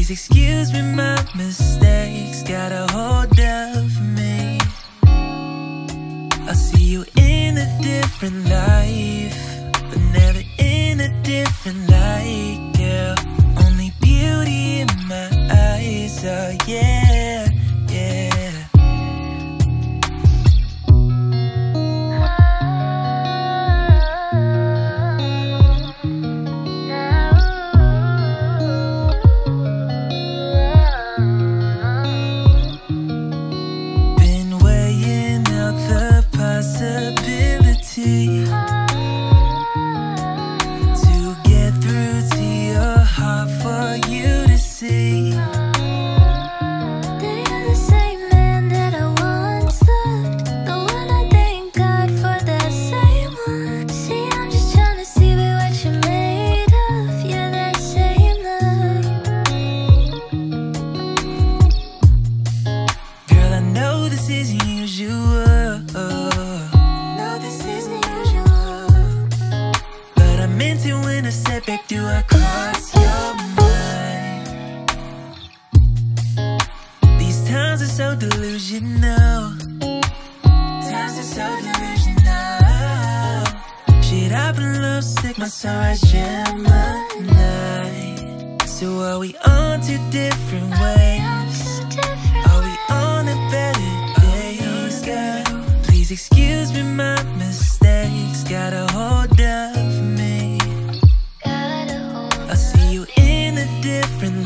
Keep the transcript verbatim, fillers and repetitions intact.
Please excuse me my mistakes, got a hold of me. I see you in a different life, but never in a different light, girl. Only beauty in my eyes, oh yeah, yeah. Been weighing out the possibility to get through to your heart for you to see. They are the same man that I once loved, the one I thank God for, that same one. See, I'm just trying to see what you're made of. Yeah, that same love. Girl, I know this isn't usual, No, this isn't usual. but I meant it when I said, babe, do I cross your mind? These times are so delusional. Times are so delusional. Shit, I've been lovesick, my sunrise Gemini. So are we on two different waves? Are we on a better days, girl? Please excuse me my mistakes, got a hold of me. I see you in a different